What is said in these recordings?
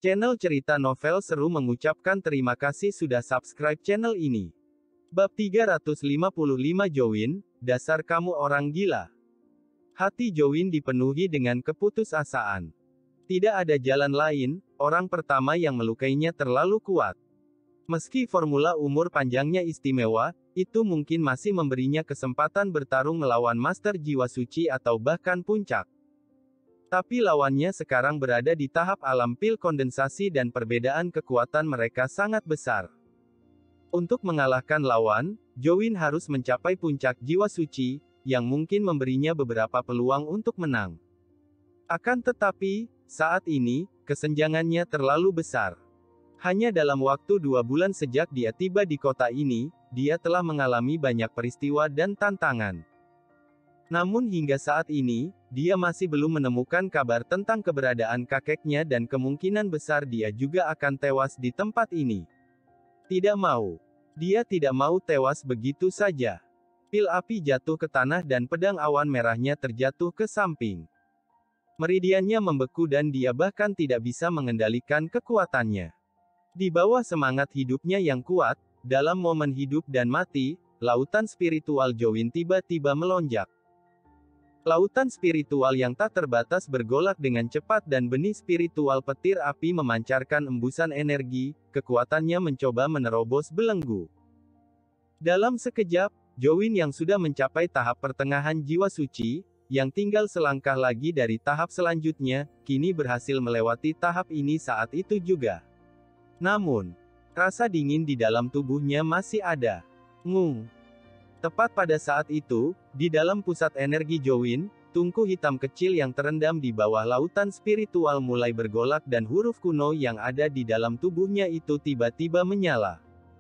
Channel cerita novel seru mengucapkan terima kasih sudah subscribe channel ini. Bab 355 Jowin, dasar kamu orang gila. Hati Jowin dipenuhi dengan keputusasaan. Tidak ada jalan lain, orang pertama yang melukainya terlalu kuat. Meski formula umur panjangnya istimewa, itu mungkin masih memberinya kesempatan bertarung melawan Master Jiwa Suci atau bahkan puncak. Tapi lawannya sekarang berada di tahap alam pil kondensasi dan perbedaan kekuatan mereka sangat besar. Untuk mengalahkan lawan, Jowin harus mencapai puncak jiwa suci, yang mungkin memberinya beberapa peluang untuk menang. Akan tetapi, saat ini, kesenjangannya terlalu besar. Hanya dalam waktu 2 bulan sejak dia tiba di kota ini, dia telah mengalami banyak peristiwa dan tantangan. Namun hingga saat ini, dia masih belum menemukan kabar tentang keberadaan kakeknya dan kemungkinan besar dia juga akan tewas di tempat ini. Tidak mau. Dia tidak mau tewas begitu saja. Pil api jatuh ke tanah dan pedang awan merahnya terjatuh ke samping. Meridiannya membeku dan dia bahkan tidak bisa mengendalikan kekuatannya. Di bawah semangat hidupnya yang kuat, dalam momen hidup dan mati, lautan spiritual Jowin tiba-tiba melonjak. Lautan spiritual yang tak terbatas bergolak dengan cepat dan benih spiritual petir api memancarkan embusan energi, kekuatannya mencoba menerobos belenggu. Dalam sekejap, Jowin yang sudah mencapai tahap pertengahan jiwa suci, yang tinggal selangkah lagi dari tahap selanjutnya, kini berhasil melewati tahap ini saat itu juga. Namun, rasa dingin di dalam tubuhnya masih ada. Ngung. Tepat pada saat itu, di dalam pusat energi Jowin, tungku hitam kecil yang terendam di bawah lautan spiritual mulai bergolak dan huruf kuno yang ada di dalam tubuhnya itu tiba-tiba menyala.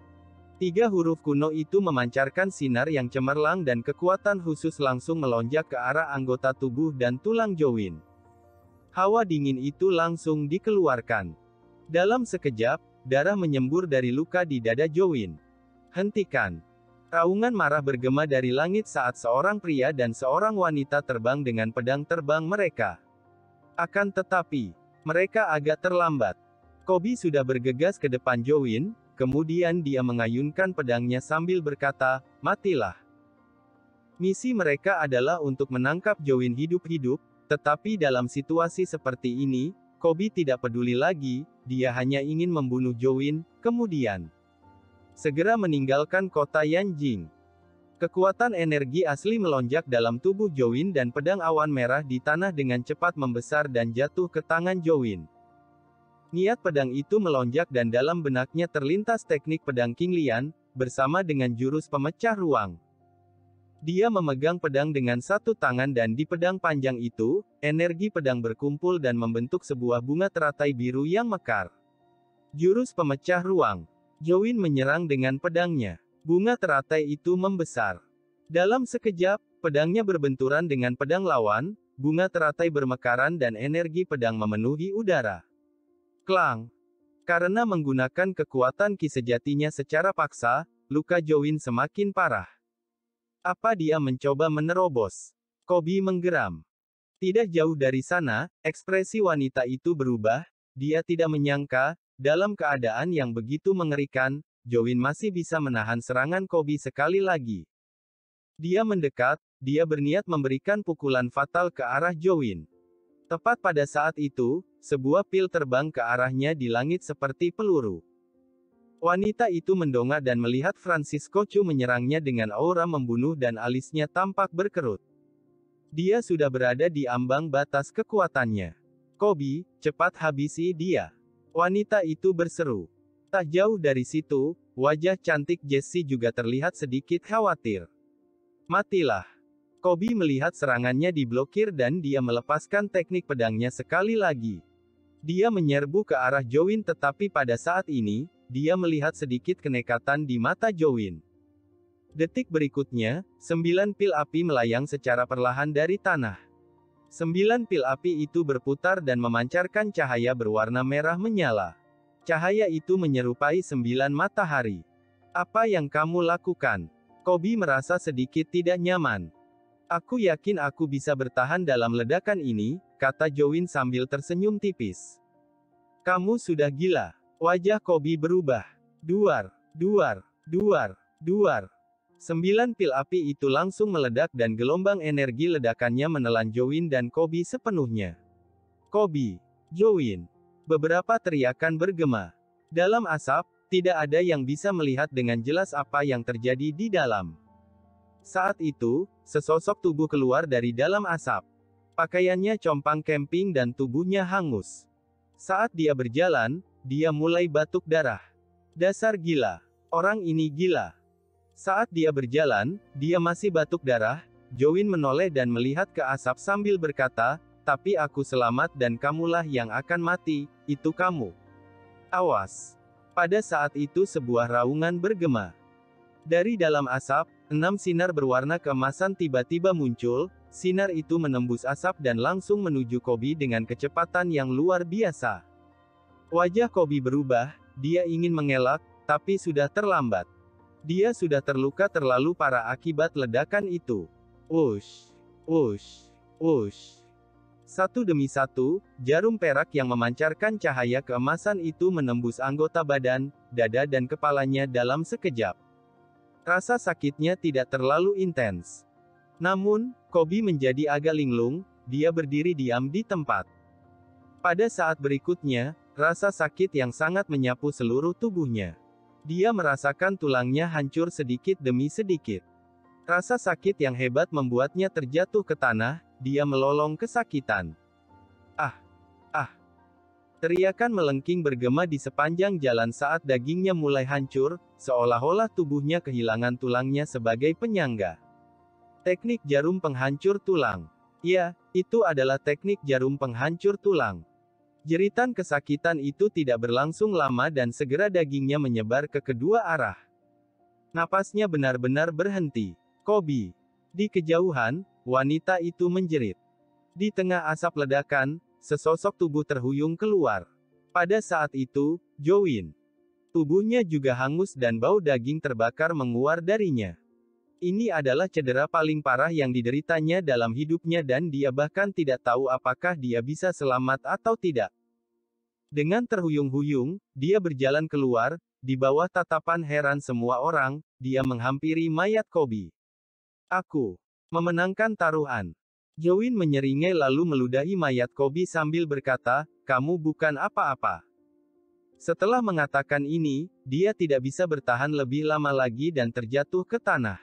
3 huruf kuno itu memancarkan sinar yang cemerlang dan kekuatan khusus langsung melonjak ke arah anggota tubuh dan tulang Jowin. Hawa dingin itu langsung dikeluarkan. Dalam sekejap, darah menyembur dari luka di dada Jowin. Hentikan! Raungan marah bergema dari langit saat seorang pria dan seorang wanita terbang dengan pedang terbang mereka. Akan tetapi, mereka agak terlambat. Kobi sudah bergegas ke depan Jowin, kemudian dia mengayunkan pedangnya sambil berkata, "Matilah." Misi mereka adalah untuk menangkap Jowin hidup-hidup, tetapi dalam situasi seperti ini, Kobi tidak peduli lagi, dia hanya ingin membunuh Jowin, kemudian segera meninggalkan kota Yanjing. Kekuatan energi asli melonjak dalam tubuh Jowin dan pedang awan merah di tanah dengan cepat membesar dan jatuh ke tangan Jowin. Niat pedang itu melonjak dan dalam benaknya terlintas teknik pedang King Lian, bersama dengan jurus pemecah ruang. Dia memegang pedang dengan satu tangan dan di pedang panjang itu, energi pedang berkumpul dan membentuk sebuah bunga teratai biru yang mekar. Jurus pemecah ruang. Jowin menyerang dengan pedangnya. Bunga teratai itu membesar. Dalam sekejap, pedangnya berbenturan dengan pedang lawan, bunga teratai bermekaran dan energi pedang memenuhi udara. Klang! Karena menggunakan kekuatan ki sejatinya secara paksa, luka Jowin semakin parah. Apa dia mencoba menerobos? Kobi menggeram. Tidak jauh dari sana, ekspresi wanita itu berubah, dia tidak menyangka, dalam keadaan yang begitu mengerikan, Jowin masih bisa menahan serangan Kobi sekali lagi. Dia mendekat, dia berniat memberikan pukulan fatal ke arah Jowin. Tepat pada saat itu, sebuah pil terbang ke arahnya di langit seperti peluru. Wanita itu mendongak dan melihat Francisco Chu menyerangnya dengan aura membunuh dan alisnya tampak berkerut. Dia sudah berada di ambang batas kekuatannya. "Kobi, cepat habisi dia!" Wanita itu berseru. Tak jauh dari situ, wajah cantik Jessie juga terlihat sedikit khawatir. "Matilah!" Kobi melihat serangannya diblokir dan dia melepaskan teknik pedangnya sekali lagi. Dia menyerbu ke arah Jowin tetapi pada saat ini, dia melihat sedikit kenekatan di mata Jowin. Detik berikutnya, 9 pil api melayang secara perlahan dari tanah. 9 pil api itu berputar dan memancarkan cahaya berwarna merah menyala. Cahaya itu menyerupai 9 matahari. "Apa yang kamu lakukan?" Kobi merasa sedikit tidak nyaman. "Aku yakin aku bisa bertahan dalam ledakan ini," kata Jowin sambil tersenyum tipis. Kamu sudah gila. Wajah Kobi berubah. Duar, duar, duar, duar. 9 pil api itu langsung meledak dan gelombang energi ledakannya menelan Jowin dan Kobi sepenuhnya. Kobi, Jowin. Beberapa teriakan bergema. Dalam asap, tidak ada yang bisa melihat dengan jelas apa yang terjadi di dalam. Saat itu, sesosok tubuh keluar dari dalam asap. Pakaiannya compang camping dan tubuhnya hangus. Saat dia berjalan, dia mulai batuk darah. Dasar gila. Orang ini gila. Saat dia berjalan, dia masih batuk darah. Jowin menoleh dan melihat ke asap sambil berkata, "Tapi aku selamat dan kamulah yang akan mati, itu kamu. Awas." Pada saat itu sebuah raungan bergema. Dari dalam asap, 6 sinar berwarna keemasan tiba-tiba muncul. Sinar itu menembus asap dan langsung menuju Kobi dengan kecepatan yang luar biasa. Wajah Kobi berubah, dia ingin mengelak, tapi sudah terlambat. Dia sudah terluka terlalu parah akibat ledakan itu. Wush, wush, wush. Satu demi satu, jarum perak yang memancarkan cahaya keemasan itu menembus anggota badan, dada dan kepalanya dalam sekejap. Rasa sakitnya tidak terlalu intens. Namun, Kobi menjadi agak linglung, dia berdiri diam di tempat. Pada saat berikutnya, rasa sakit yang sangat menyapu seluruh tubuhnya. Dia merasakan tulangnya hancur sedikit demi sedikit. Rasa sakit yang hebat membuatnya terjatuh ke tanah. Dia melolong kesakitan. Ah! Ah! Teriakan melengking bergema di sepanjang jalan saat dagingnya mulai hancur, seolah-olah tubuhnya kehilangan tulangnya sebagai penyangga. Teknik jarum penghancur tulang. Ya, itu adalah teknik jarum penghancur tulang. Jeritan kesakitan itu tidak berlangsung lama dan segera dagingnya menyebar ke kedua arah. Napasnya benar-benar berhenti. Kobi. Di kejauhan, wanita itu menjerit. Di tengah asap ledakan, sesosok tubuh terhuyung keluar. Pada saat itu, Jowin. Tubuhnya juga hangus dan bau daging terbakar menguar darinya. Ini adalah cedera paling parah yang dideritanya dalam hidupnya dan dia bahkan tidak tahu apakah dia bisa selamat atau tidak. Dengan terhuyung-huyung, dia berjalan keluar, di bawah tatapan heran semua orang, dia menghampiri mayat Kobi. Aku memenangkan taruhan. Jowin menyeringai lalu meludahi mayat Kobi sambil berkata, "Kamu bukan apa-apa." Setelah mengatakan ini, dia tidak bisa bertahan lebih lama lagi dan terjatuh ke tanah.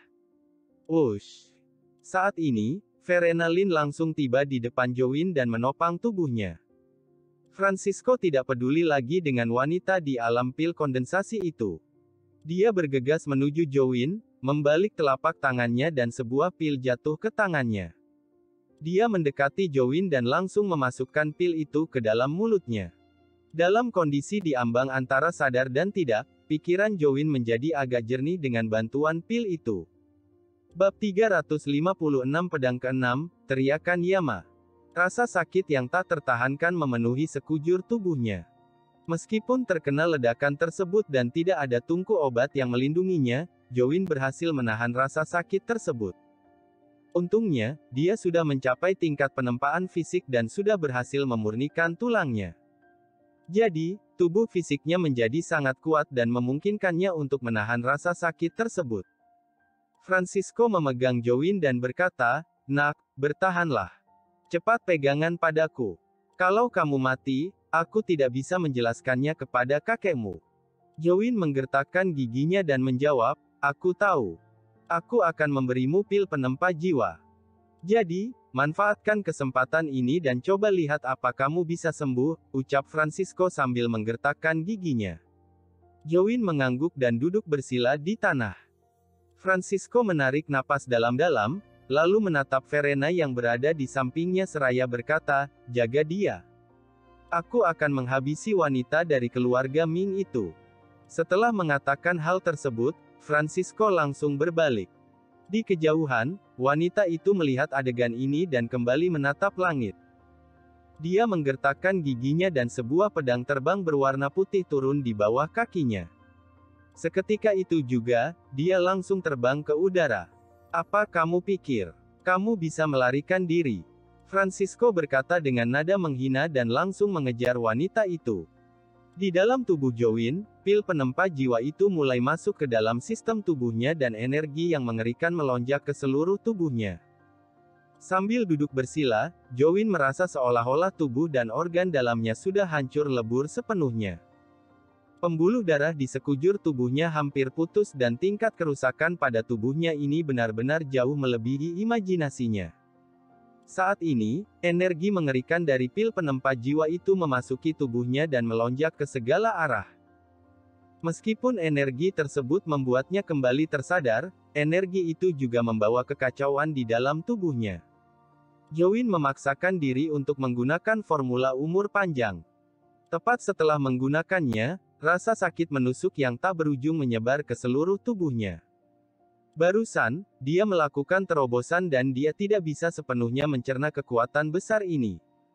Wush. Saat ini, Verena Lin langsung tiba di depan Jowin dan menopang tubuhnya. Francisco tidak peduli lagi dengan wanita di alam pil kondensasi itu. Dia bergegas menuju Jowin, membalik telapak tangannya dan sebuah pil jatuh ke tangannya. Dia mendekati Jowin dan langsung memasukkan pil itu ke dalam mulutnya. Dalam kondisi diambang antara sadar dan tidak, pikiran Jowin menjadi agak jernih dengan bantuan pil itu. Bab 356 Pedang ke-6, teriakan Yama. Rasa sakit yang tak tertahankan memenuhi sekujur tubuhnya. Meskipun terkena ledakan tersebut dan tidak ada tungku obat yang melindunginya, Jowin berhasil menahan rasa sakit tersebut. Untungnya, dia sudah mencapai tingkat penempaan fisik dan sudah berhasil memurnikan tulangnya. Jadi, tubuh fisiknya menjadi sangat kuat dan memungkinkannya untuk menahan rasa sakit tersebut. Francisco memegang Jowin dan berkata, "Nak, bertahanlah. Cepat pegangan padaku. Kalau kamu mati, aku tidak bisa menjelaskannya kepada kakekmu." Jowin menggertakkan giginya dan menjawab, "Aku tahu. Aku akan memberimu pil penempa jiwa. Jadi, manfaatkan kesempatan ini dan coba lihat apa kamu bisa sembuh," ucap Francisco sambil menggertakkan giginya. Jowin mengangguk dan duduk bersila di tanah. Francisco menarik napas dalam-dalam, lalu menatap Verena yang berada di sampingnya seraya berkata, "Jaga dia. Aku akan menghabisi wanita dari keluarga Ming itu." Setelah mengatakan hal tersebut, Francisco langsung berbalik. Di kejauhan, wanita itu melihat adegan ini dan kembali menatap langit. Dia menggertakkan giginya dan sebuah pedang terbang berwarna putih turun di bawah kakinya. Seketika itu juga, dia langsung terbang ke udara. "Apa kamu pikir? Kamu bisa melarikan diri?" Francisco berkata dengan nada menghina dan langsung mengejar wanita itu. Di dalam tubuh Join, pil penempa jiwa itu mulai masuk ke dalam sistem tubuhnya dan energi yang mengerikan melonjak ke seluruh tubuhnya. Sambil duduk bersila, Join merasa seolah-olah tubuh dan organ dalamnya sudah hancur lebur sepenuhnya. Pembuluh darah di sekujur tubuhnya hampir putus dan tingkat kerusakan pada tubuhnya ini benar-benar jauh melebihi imajinasinya. Saat ini, energi mengerikan dari pil penempa jiwa itu memasuki tubuhnya dan melonjak ke segala arah. Meskipun energi tersebut membuatnya kembali tersadar, energi itu juga membawa kekacauan di dalam tubuhnya. Join memaksakan diri untuk menggunakan formula umur panjang. Tepat setelah menggunakannya, rasa sakit menusuk yang tak berujung menyebar ke seluruh tubuhnya. Barusan, dia melakukan terobosan dan dia tidak bisa sepenuhnya mencerna kekuatan besar ini.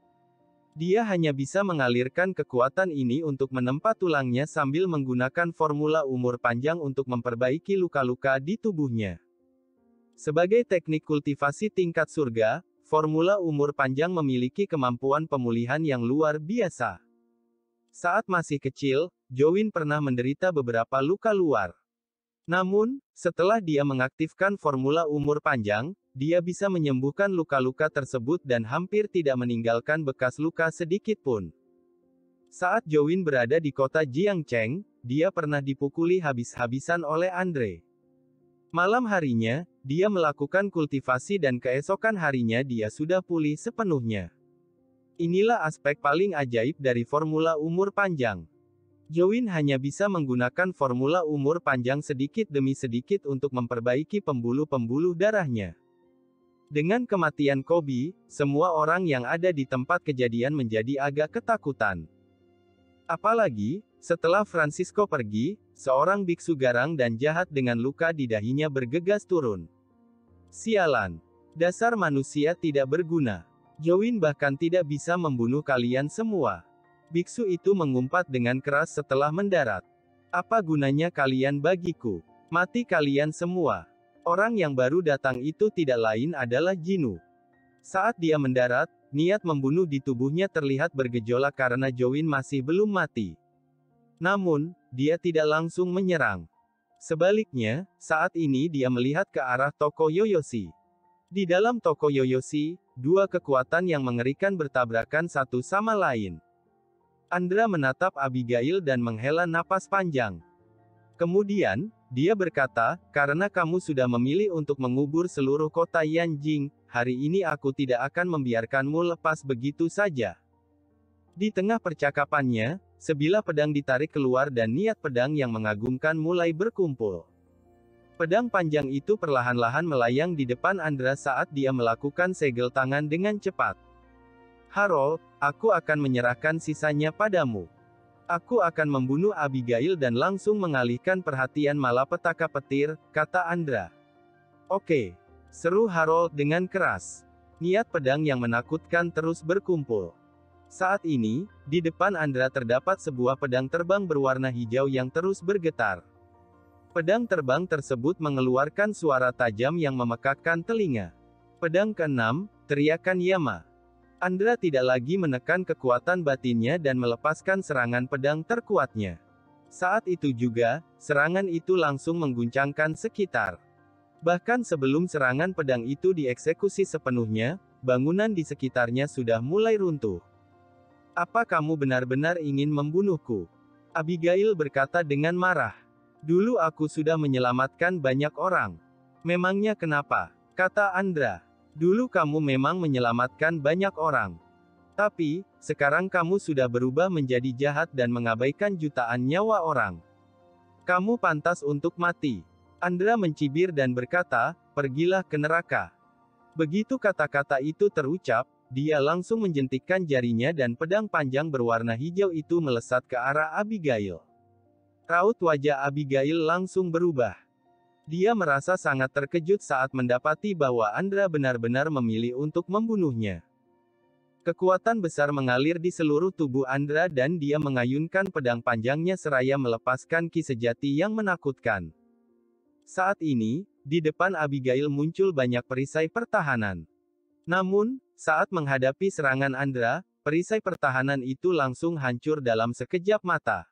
Dia hanya bisa mengalirkan kekuatan ini untuk menempa tulangnya sambil menggunakan formula umur panjang untuk memperbaiki luka-luka di tubuhnya. Sebagai teknik kultivasi tingkat surga, formula umur panjang memiliki kemampuan pemulihan yang luar biasa. Saat masih kecil, Join pernah menderita beberapa luka luar. Namun, setelah dia mengaktifkan formula umur panjang, dia bisa menyembuhkan luka-luka tersebut dan hampir tidak meninggalkan bekas luka sedikit pun. Saat Join berada di kota Jiangcheng, dia pernah dipukuli habis-habisan oleh Andre. Malam harinya, dia melakukan kultivasi dan keesokan harinya dia sudah pulih sepenuhnya. Inilah aspek paling ajaib dari formula umur panjang. Join hanya bisa menggunakan formula umur panjang sedikit demi sedikit untuk memperbaiki pembuluh-pembuluh darahnya. Dengan kematian Kobe, semua orang yang ada di tempat kejadian menjadi agak ketakutan. Apalagi, setelah Francisco pergi, seorang biksu garang dan jahat dengan luka di dahinya bergegas turun. Sialan. Dasar manusia tidak berguna. Join bahkan tidak bisa membunuh kalian semua. Biksu itu mengumpat dengan keras setelah mendarat. Apa gunanya kalian bagiku? Mati kalian semua. Orang yang baru datang itu tidak lain adalah Jinu. Saat dia mendarat, niat membunuh di tubuhnya terlihat bergejolak karena Join masih belum mati. Namun, dia tidak langsung menyerang. Sebaliknya, saat ini dia melihat ke arah toko Yoyoshi. Di dalam toko Yoyoshi, dua kekuatan yang mengerikan bertabrakan satu sama lain. Andra menatap Abigail dan menghela napas panjang. Kemudian, dia berkata, karena kamu sudah memilih untuk mengubur seluruh kota Yanjing, hari ini aku tidak akan membiarkanmu lepas begitu saja. Di tengah percakapannya, sebilah pedang ditarik keluar dan niat pedang yang mengagumkan mulai berkumpul. Pedang panjang itu perlahan-lahan melayang di depan Andra saat dia melakukan segel tangan dengan cepat. Harold, aku akan menyerahkan sisanya padamu. Aku akan membunuh Abigail dan langsung mengalihkan perhatian malapetaka petir, kata Andra. Oke. Seru Harold dengan keras. Niat pedang yang menakutkan terus berkumpul. Saat ini, di depan Andra terdapat sebuah pedang terbang berwarna hijau yang terus bergetar. Pedang terbang tersebut mengeluarkan suara tajam yang memekakkan telinga. Pedang keenam, teriakan Yama. Andra tidak lagi menekan kekuatan batinnya dan melepaskan serangan pedang terkuatnya. Saat itu juga, serangan itu langsung mengguncangkan sekitar. Bahkan sebelum serangan pedang itu dieksekusi sepenuhnya, bangunan di sekitarnya sudah mulai runtuh. Apa kamu benar-benar ingin membunuhku? Abigail berkata dengan marah. Dulu aku sudah menyelamatkan banyak orang. Memangnya kenapa? Kata Andra. Dulu kamu memang menyelamatkan banyak orang. Tapi, sekarang kamu sudah berubah menjadi jahat dan mengabaikan jutaan nyawa orang. Kamu pantas untuk mati. Andra mencibir dan berkata, pergilah ke neraka. Begitu kata-kata itu terucap, dia langsung menjentikkan jarinya dan pedang panjang berwarna hijau itu melesat ke arah Abigail. Raut wajah Abigail langsung berubah. Dia merasa sangat terkejut saat mendapati bahwa Andra benar-benar memilih untuk membunuhnya. Kekuatan besar mengalir di seluruh tubuh Andra dan dia mengayunkan pedang panjangnya seraya melepaskan ki sejati yang menakutkan. Saat ini, di depan Abigail muncul banyak perisai pertahanan. Namun, saat menghadapi serangan Andra, perisai pertahanan itu langsung hancur dalam sekejap mata.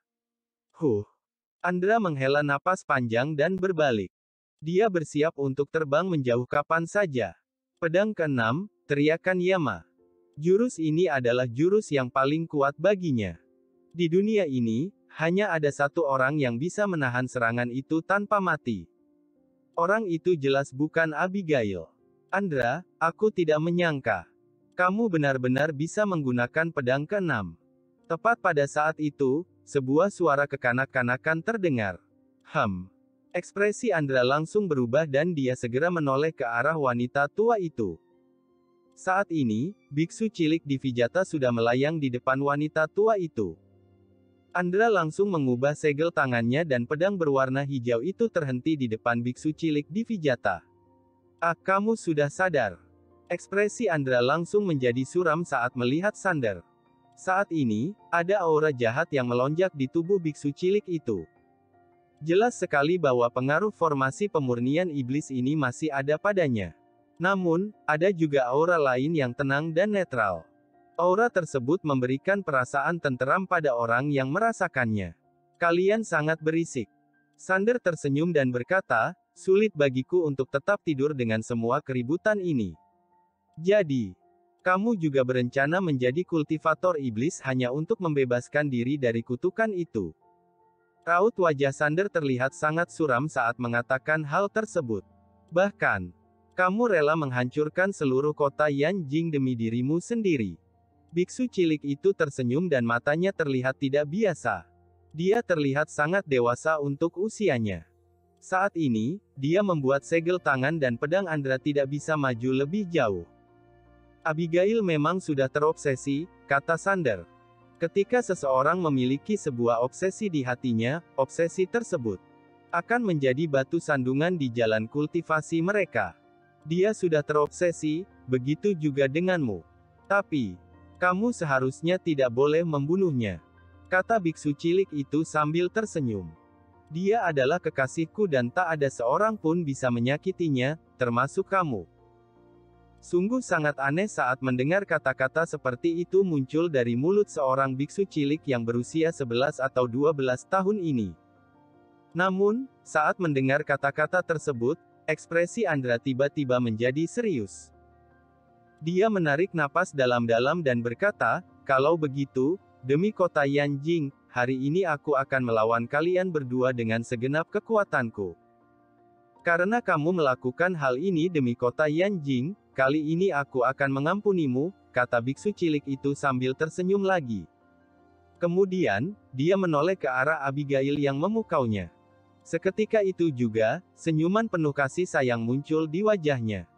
Andra menghela napas panjang dan berbalik. Dia bersiap untuk terbang menjauh kapan saja. Pedang ke-6, teriakan Yama. Jurus ini adalah jurus yang paling kuat baginya. Di dunia ini, hanya ada satu orang yang bisa menahan serangan itu tanpa mati. Orang itu jelas bukan Abigail. Andra, aku tidak menyangka. Kamu benar-benar bisa menggunakan pedang ke-6. Tepat pada saat itu, sebuah suara kekanak-kanakan terdengar. Ekspresi Andra langsung berubah dan dia segera menoleh ke arah wanita tua itu. Saat ini, biksu cilik di Vijata sudah melayang di depan wanita tua itu. Andra langsung mengubah segel tangannya dan pedang berwarna hijau itu terhenti di depan biksu cilik di Vijata. Kamu sudah sadar. Ekspresi Andra langsung menjadi suram saat melihat Sander. Saat ini, ada aura jahat yang melonjak di tubuh biksu cilik itu. Jelas sekali bahwa pengaruh formasi pemurnian iblis ini masih ada padanya. Namun, ada juga aura lain yang tenang dan netral. Aura tersebut memberikan perasaan tenteram pada orang yang merasakannya. Kalian sangat berisik. Sander tersenyum dan berkata, sulit bagiku untuk tetap tidur dengan semua keributan ini. Jadi, kamu juga berencana menjadi kultivator iblis hanya untuk membebaskan diri dari kutukan itu. Raut wajah Sander terlihat sangat suram saat mengatakan hal tersebut. Bahkan, kamu rela menghancurkan seluruh kota Yanjing demi dirimu sendiri. Biksu cilik itu tersenyum dan matanya terlihat tidak biasa. Dia terlihat sangat dewasa untuk usianya. Saat ini, dia membuat segel tangan dan pedang Andra tidak bisa maju lebih jauh. Abigail memang sudah terobsesi, kata Sander. Ketika seseorang memiliki sebuah obsesi di hatinya, obsesi tersebut akan menjadi batu sandungan di jalan kultivasi mereka. Dia sudah terobsesi, begitu juga denganmu. Tapi, kamu seharusnya tidak boleh membunuhnya, kata biksu cilik itu sambil tersenyum. Dia adalah kekasihku dan tak ada seorang pun bisa menyakitinya, termasuk kamu. Sungguh sangat aneh saat mendengar kata-kata seperti itu muncul dari mulut seorang biksu cilik yang berusia 11 atau 12 tahun ini. Namun, saat mendengar kata-kata tersebut, ekspresi Andra tiba-tiba menjadi serius. Dia menarik napas dalam-dalam dan berkata, kalau begitu, demi kota Yanjing, hari ini aku akan melawan kalian berdua dengan segenap kekuatanku. Karena kamu melakukan hal ini demi kota Yanjing, kali ini aku akan mengampunimu, kata biksu cilik itu sambil tersenyum lagi. Kemudian, dia menoleh ke arah Abigail yang memukaunya. Seketika itu juga, senyuman penuh kasih sayang muncul di wajahnya.